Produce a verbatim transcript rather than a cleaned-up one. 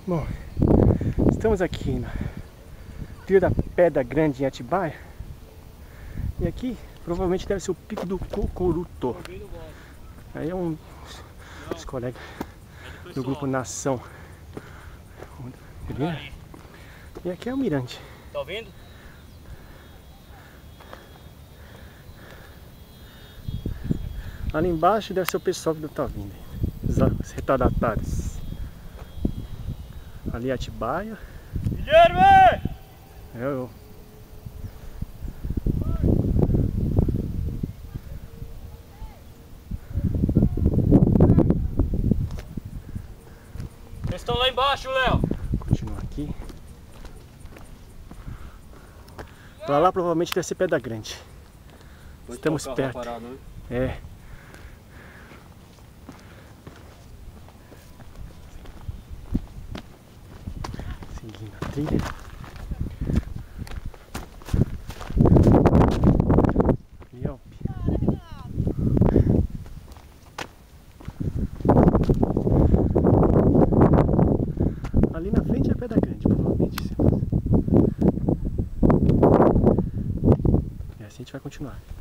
Bom, estamos aqui na Trilha da Pedra Grande em Atibaia. E aqui provavelmente deve ser o Pico do Cocoruto. Aí é um dos colegas do grupo Nação. E aqui é o mirante. Tá ouvindo? Ali embaixo deve ser o pessoal que tá vindo. Os retardatários. Ali é Atibaia. Guilherme! É eu. Eles estão lá embaixo, Léo. Continua aqui. Pra lá provavelmente deve ser Pedra Grande. Estamos perto. Parado, né? É. Seguindo a trilha. Yelp. Ali na frente é Pedra Grande, provavelmente. E assim a gente vai continuar.